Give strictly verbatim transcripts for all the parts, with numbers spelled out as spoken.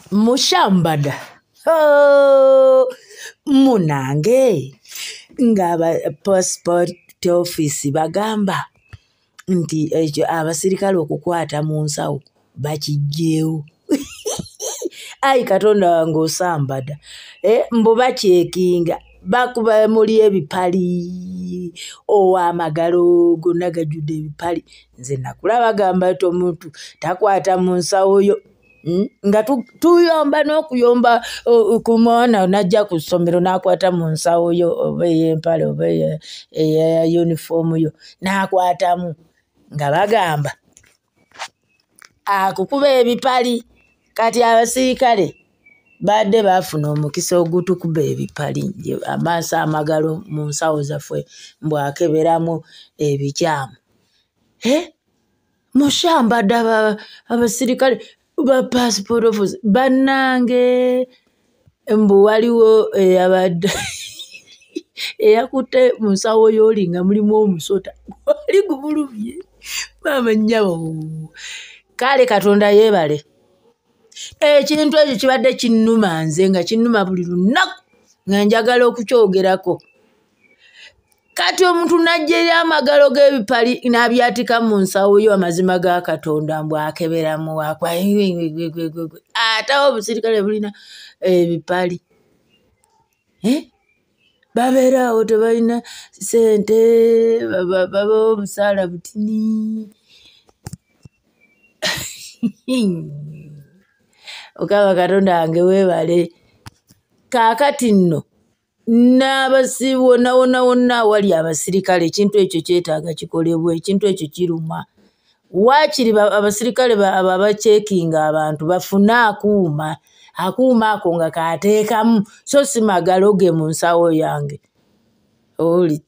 Mushambada. Oh, munange. Ngaba passport office bagamba. Nti ejo abasirikale okukwata mu nsawo bakijjeewo. Ai Katonda wange osambada. Eh mbo bakyekinga bakuba muli ebipali o amagalo gonna gajudde ebipali. Nze nakulaba gamba to muntu takwata mu nsawo yo. Mm? Nga tu, tuyomba n'okuyomba uh, ku mwana najja ku ssomero n'akwata mu nsawo yo oba ey'empale oba eya uniform yo n'akwatamu nga bagamba akukuba ebipali. Kati abasirikale badde bafuna omukisa ogutukuba ebipali amaaso amagalo mu nsawo zaffe mbwakeberamu ebikyamu. Eh? Mushambada abasirikale ba passport office bannange mbu waliwo eyabadde eyakutte mu nsawo y'oli nga mulimu omusota wali gumulumye maama nnyabo. Kale Katonda yeebale. Ekintu ekyo kibadde kinnuma nze nga kinnuma buli lunaku nga njagala okukyogerako. Kati omuntu najja eri amagalo g'ebipali n'abyatika mu nsawo yo amazima ga Katonda mbw akeberamu wakwa. Ate obusirikale bulina ebipali. Eh? Babeerawo tebalina sente baba obusaala butini. Okaba Katonda wange weebale. Kaakati nno n'abasi wonna wonna wonna wali abasirikale ekintu ekyo kyetaaga kikolebwa, ekintu ekyo kiruma. Waakiri abasirikale abo abakyekinga abantu bafune akuuma, akuuma ako nga kaateekamu so si magalo ge mu nsawo yange. Oli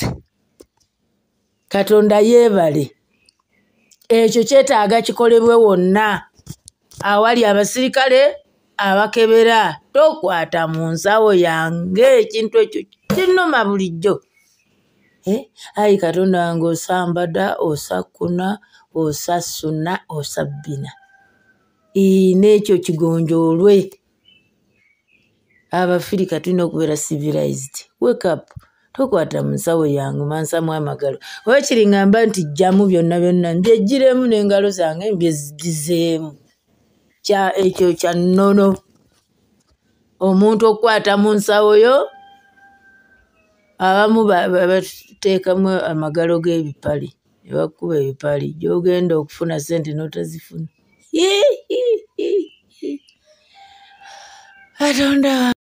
Katonda yeebale. Ekyo kyetaaga kikolebwe wonna. Awali abasirikale abakebera tokwata mu nsawo yange ekintu ekyo kinnuma bulijjo. Eh? Ai Katonda wange osambada osakuna osasuna osabbina. Ii n'ekyo kigonjoolwe. Abafirika tulina okubeera civilized. Wake up. Tokwata mu nsawo yange mansamu amagalo. Wakiri ngamba nti jjamu byonna byonna mbyejjiremu n'engalo zange mbyezzizeemu. Kya ekyo kya nnono. Omuntu okukwata mu nsawo yo abamu bateekamu amagalo g'ebipali ne bakuba ebipali gy'ogenda okufuna ssente n'otazifuna. Katonda